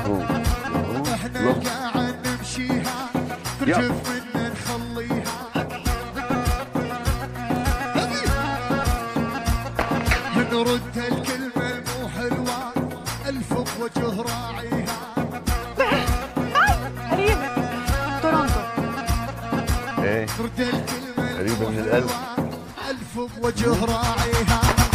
احنا قاعد نمشيها نرجف منا نخليها نرد الكلمة المو حلوة ألف بوجه راعيها. قريبة تورونتو. نرد الكلمة المو حلوة ألف بوجه راعيها.